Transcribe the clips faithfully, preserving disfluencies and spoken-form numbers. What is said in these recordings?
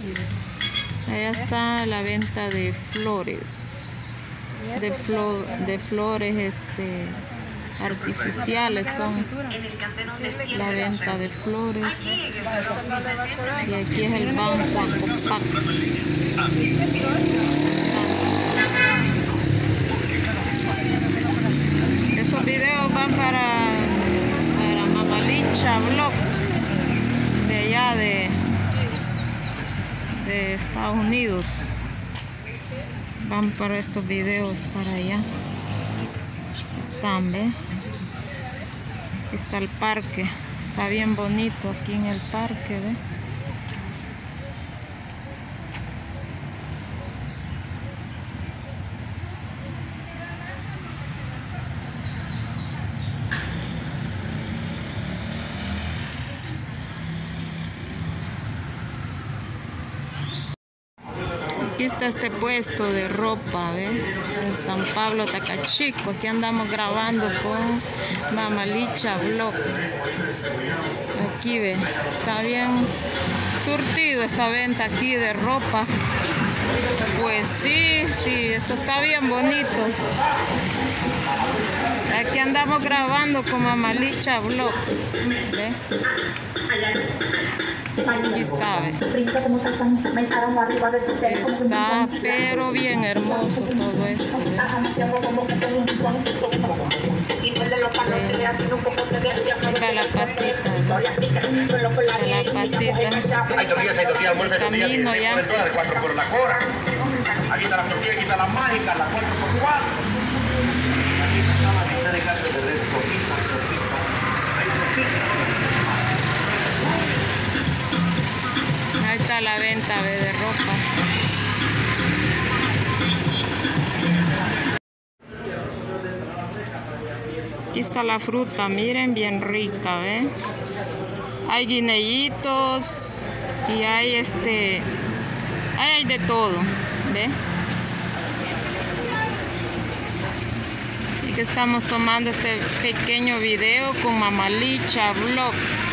Allá está la venta de flores, de, flo de flores este, artificiales son la venta de flores. Y aquí es el banco Acopac. Estos videos van para, para Mamalicha Vlog, de allá de, de Estados Unidos. Van para estos videos para allá. Están, ¿ve? Está el parque. Está bien bonito aquí en el parque, ¿ve? Aquí está este puesto de ropa, ¿ve? En San Pablo, Tacachico. Aquí andamos grabando con Mamalicha Vlog. Aquí, ve, está bien surtido esta venta aquí de ropa. Pues sí, sí, esto está bien bonito. Aquí andamos grabando con Mamalicha Vlog. ¿Ve? Aquí está, ¿ve? Está pero bien hermoso todo esto, ¿ve? Acá la pasita, ¿ve? La pasita. El camino ya. Aquí está la tortilla, aquí está la mágica, la cuatro por cuatro. Aquí está la mitad de carne de res, sopita, sopita. Ahí sopita. Ahí está la venta de ropa. Aquí está la fruta, miren, bien rica, ¿ve? Hay guineitos y hay este, hay de todo, ¿ve? Y que estamos tomando este pequeño video con Mamalicha Vlog.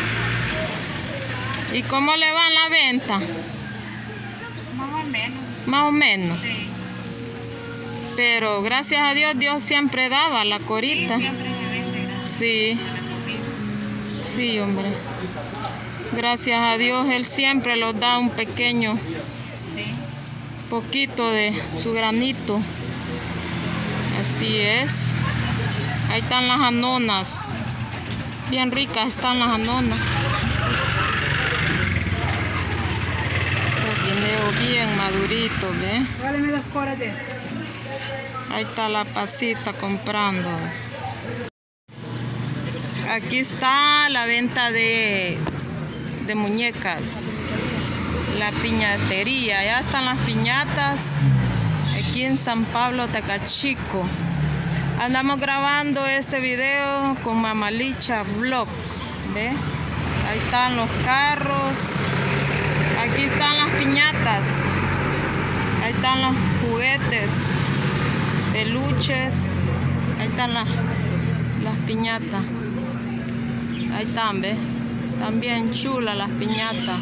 ¿Y cómo le va la venta? Más o menos. Más o menos. Sí. Pero gracias a Dios, Dios siempre daba la corita. Sí, siempre se vende, gracias. Sí. Sí, hombre. Gracias a Dios, Él siempre nos da un pequeño, Sí. poquito de su granito. Así es. Ahí están las anonas. Bien ricas están las anonas. Los guineos bien maduritos, ¿ve? Váleme dos coras de eso. Ahí está la pasita comprando. Aquí está la venta de, de muñecas. La piñatería. Ya están las piñatas. Aquí en San Pablo, Tacachico. Andamos grabando este video con Mamalicha Vlog. ¿Ve? Ahí están los carros. Aquí están las piñatas. Ahí están los juguetes. Peluches. Ahí están las, las piñatas. Ahí están, ¿ves? Están bien chulas las piñatas.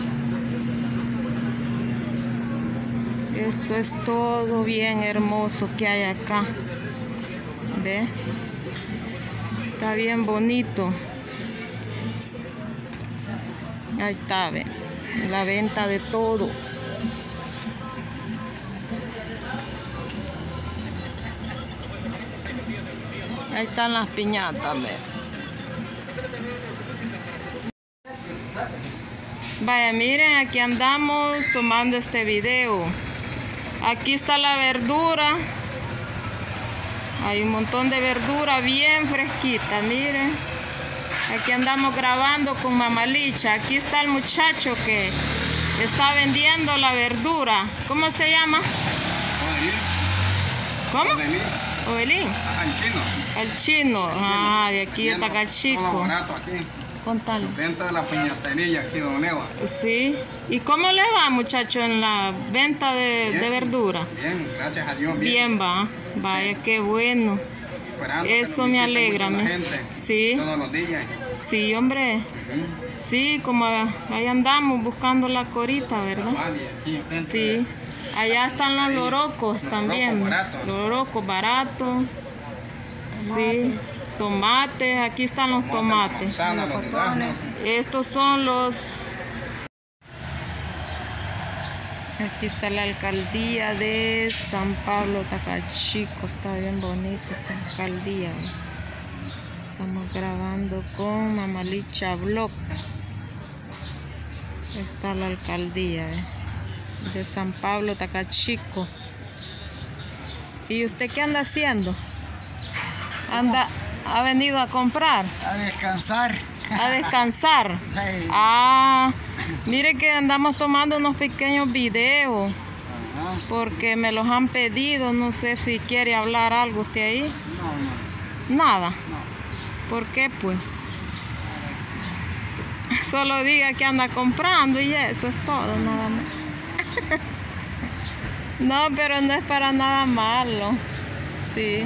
Esto es todo bien hermoso que hay acá. ¿Ve? Está bien bonito. Ahí está, ¿ve? La venta de todo. Ahí están las piñatas, ¿ve? Vaya, miren, aquí andamos tomando este video. Aquí está la verdura. Hay un montón de verdura bien fresquita, miren. Aquí andamos grabando con Mamalicha. Aquí está el muchacho que está vendiendo la verdura. ¿Cómo se llama? ¿Cómo? Ovelín. Ajá, el chino. El chino. Ah, de aquí de Tacachico. Todo barato aquí. Contale. Venta de la piñatería aquí, don Leo. Sí. ¿Y cómo le va, muchacho, en la venta de, Bien, de verdura? Bien, gracias a Dios. Bien, Bien, va. Vaya, sí. Qué bueno. Esperando eso me alegra. La gente, sí. todos los días. Sí, hombre. Sí, como ahí andamos buscando la corita, ¿verdad? Sí. Allá están los lorocos también. Lorocos baratos. Sí. Tomates. Aquí están los tomates. Estos son los... Aquí está la alcaldía de San Pablo Tacachico. Está bien bonita esta alcaldía. Estamos grabando con Mamalicha Vlog. Está la alcaldía ¿eh? de San Pablo Tacachico. ¿Y usted qué anda haciendo? Anda, ¿ha venido a comprar? A descansar. A descansar. Sí. Ah, mire que andamos tomando unos pequeños videos. Ajá. Porque me los han pedido. No sé si quiere hablar algo usted ahí. No, no. Nada. No. ¿Por qué pues? Solo diga que anda comprando y eso es todo, nada más. No, pero no es para nada malo. Sí.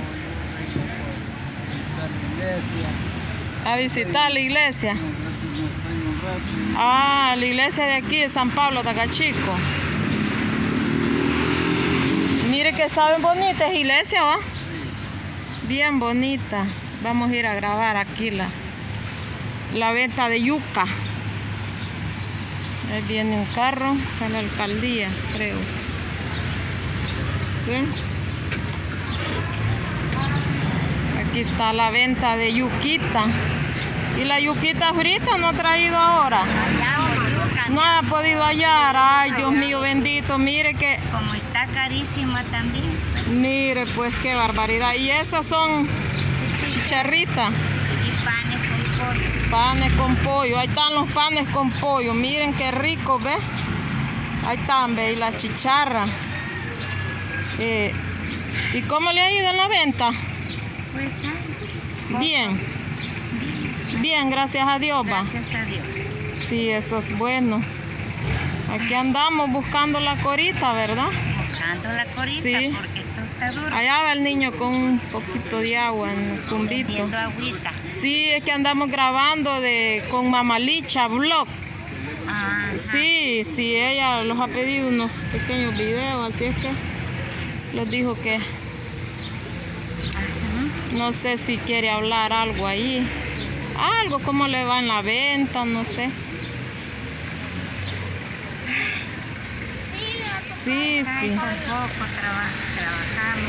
La iglesia. A visitar la iglesia. Un rato, no estoy un rato. Ah, la iglesia de aquí de San Pablo Tacachico. Mire que está bien bonita esa iglesia, ¿va? Bien bonita. Vamos a ir a grabar aquí la, la venta de yuca. Ahí viene un carro a la alcaldía, creo. ¿Sí? Aquí está la venta de yuquita. ¿Y la yuquita frita no ha traído ahora? No ha podido hallar. Ay, Dios mío bendito. Mire que... Como está carísima también. Mire, pues qué barbaridad. Y esas son chicharritas. Y panes con pollo. Panes con pollo. Ahí están los panes con pollo. Miren qué rico, ¿ves? Ahí están, ¿ves? Y la chicharra. Eh, ¿Y cómo le ha ido en la venta? Pues, ah, Bien. Bien, gracias a Dios, va. gracias a Dios. Sí, eso es bueno. Aquí andamos buscando la corita, ¿verdad? Buscando la corita Sí. porque esto está duro. Allá va el niño con un poquito de agua en el cumbito. Vendiendo agüita. Sí, es que andamos grabando de con Mamalicha Vlog. Ajá. Sí, sí, ella los ha pedido unos pequeños videos, así es que les dijo que Ajá. no sé si quiere hablar algo ahí. Algo, cómo le va en la venta, no sé. Sí, sí. Ay, por poco traba- trabajamos.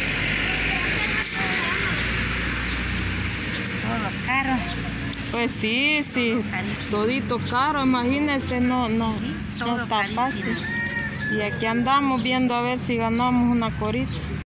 Todo caro. Pues sí, sí. Todo carísimo. Todito caro, imagínense, no, no, Sí, no todo está carísimo. fácil. Y aquí andamos viendo a ver si ganamos una corita.